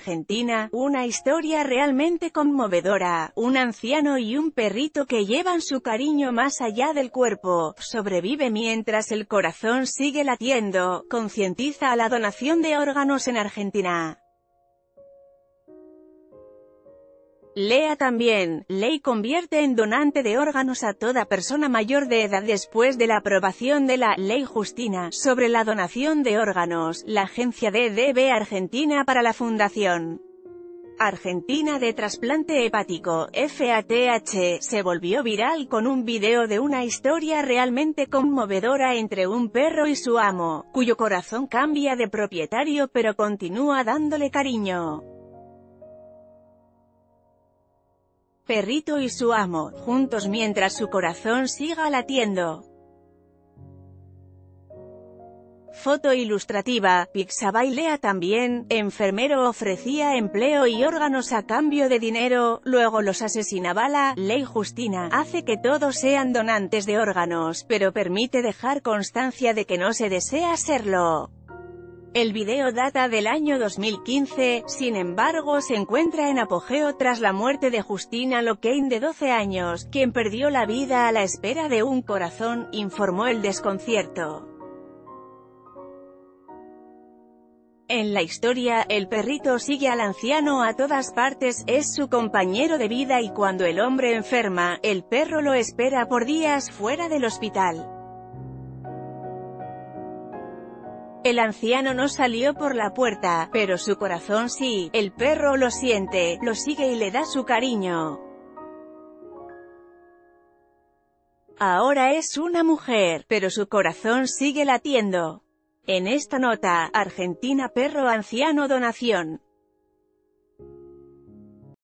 Argentina, una historia realmente conmovedora. Un anciano y un perrito que llevan su cariño más allá del cuerpo, sobrevive mientras el corazón sigue latiendo, concientiza a la donación de órganos en Argentina. Lea también, ley convierte en donante de órganos a toda persona mayor de edad después de la aprobación de la Ley Justina sobre la donación de órganos. La agencia DDB Argentina para la Fundación Argentina de Trasplante Hepático, FATH, se volvió viral con un video de una historia realmente conmovedora entre un perro y su amo, cuyo corazón cambia de propietario pero continúa dándole cariño. Perrito y su amo, juntos mientras su corazón siga latiendo. Foto ilustrativa, Pixabay. Lea también, enfermero ofrecía empleo y órganos a cambio de dinero, luego los asesinaba. La Ley Justina hace que todos sean donantes de órganos, pero permite dejar constancia de que no se desea serlo. El video data del año 2015, sin embargo se encuentra en apogeo tras la muerte de Justina Locaine de 12 años, quien perdió la vida a la espera de un corazón, informó El Desconcierto. En la historia, el perrito sigue al anciano a todas partes, es su compañero de vida y cuando el hombre enferma, el perro lo espera por días fuera del hospital. El anciano no salió por la puerta, pero su corazón sí, el perro lo siente, lo sigue y le da su cariño. Ahora es una mujer, pero su corazón sigue latiendo. En esta nota, Argentina perro anciano donación.